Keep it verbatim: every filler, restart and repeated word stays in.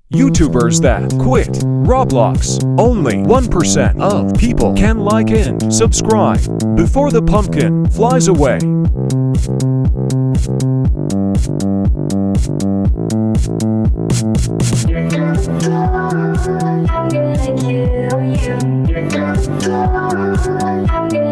YouTubers that quit Roblox. Only one percent of people can like and subscribe before the pumpkin flies away. You're done for, I'm gonna kill you. You're done for, I'm gonna